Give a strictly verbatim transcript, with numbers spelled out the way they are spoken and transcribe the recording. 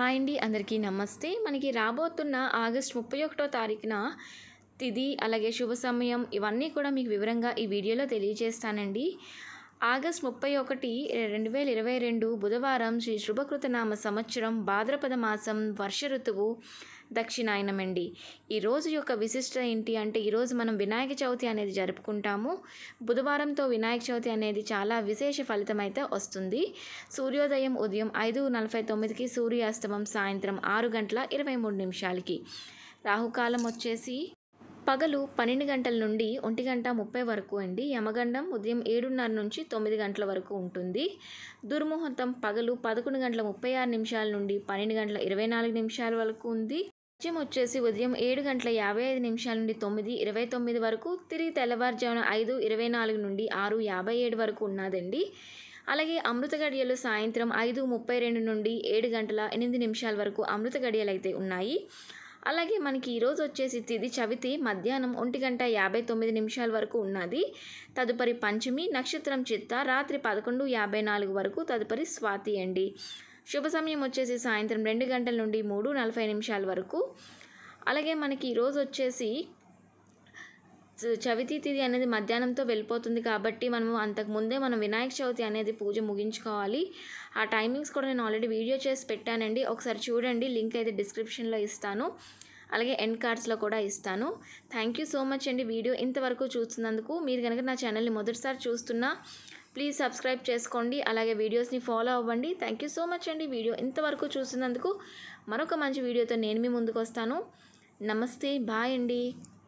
Hi అండి, అందరికీ నమస్తే. మనకి రాబోతున్న ఆగస్ట్ ముప్పై ఒకటో తారీఖున తిథి అలాగే శుభ సమయం ఇవన్నీ కూడా మీకు వివరంగా ఈ వీడియోలో తెలియజేస్తానండి. ఆగస్ట్ ముప్పై ఒకటి రెండు వేల ఇరవై రెండు బుధవారం శ్రీ శుభకృతనామ సంవత్సరం భాద్రపద మాసం వర్ష ఋతువు దక్షిణాయనం అండి. ఈరోజు యొక్క విశిష్ట ఏంటి అంటే ఈరోజు మనం వినాయక చవితి అనేది జరుపుకుంటాము. బుధవారంతో వినాయక చవితి అనేది చాలా విశేష ఫలితం అయితే వస్తుంది. సూర్యోదయం ఉదయం ఐదు నలభై తొమ్మిదికి, సూర్యాస్తమం సాయంత్రం ఆరు గంటల ఇరవై మూడు నిమిషాలకి. రాహుకాలం వచ్చేసి పగలు పన్నెండు గంటల నుండి ఒంటి గంట ముప్పై వరకు అండి. యమగండం ఉదయం ఏడున్నర నుంచి తొమ్మిది గంటల వరకు ఉంటుంది. దుర్ముహూర్తం పగలు పదకొండు గంటల ముప్పై ఆరు నిమిషాల నుండి పన్నెండు గంటల ఇరవై నాలుగు నిమిషాల వరకు ఉంది. ఉదయం వచ్చేసి ఉదయం ఏడు గంటల యాభై ఐదు నిమిషాల నుండి తొమ్మిది ఇరవై తొమ్మిది వరకు, తిరిగి తెల్లవారుజామున ఐదు ఇరవై నాలుగు నుండి ఆరు యాభై ఏడు వరకు ఉన్నదండి. అలాగే అమృత గడియలు సాయంత్రం ఐదు ముప్పై రెండు నుండి ఏడు గంటల ఎనిమిది నిమిషాల వరకు అమృత గడియలు అయితే ఉన్నాయి. అలాగే మనకి ఈరోజు వచ్చేసి తిథి చవితి మధ్యాహ్నం ఒంటి గంట యాభై తొమ్మిది నిమిషాల వరకు ఉన్నది. తదుపరి పంచమి, నక్షత్రం చిత్త రాత్రి పదకొండు యాభై నాలుగు వరకు, తదుపరి స్వాతి అండి. శుభ సమయం వచ్చేసి సాయంత్రం రెండు గంటల నుండి మూడు నలభై నిమిషాల వరకు. అలాగే మనకి ఈరోజు వచ్చేసి చవితి తిథి అనేది మధ్యాహ్నంతో వెళ్ళిపోతుంది కాబట్టి మనము అంతకుముందే మనం వినాయక చవితి అనేది పూజ ముగించుకోవాలి. ఆ టైమింగ్స్ కూడా నేను ఆల్రెడీ వీడియో చేసి పెట్టానండి, ఒకసారి చూడండి. లింక్ అయితే డిస్క్రిప్షన్లో ఇస్తాను, అలాగే ఎండ్ కార్డ్స్లో కూడా ఇస్తాను. థ్యాంక్ యూ సో మచ్ అండి వీడియో ఇంతవరకు చూస్తున్నందుకు. మీరు కనుక నా ఛానల్ని మొదటిసారి చూస్తున్నా ప్లీజ్ సబ్స్క్రైబ్ చేసుకోండి, అలాగే వీడియోస్ని ఫాలో అవ్వండి. థ్యాంక్ యూ సో మచ్ అండి వీడియో ఇంతవరకు చూస్తున్నందుకు. మరొక మంచి వీడియోతో నేను మీ ముందుకు వస్తాను. నమస్తే, బాయ్ అండి.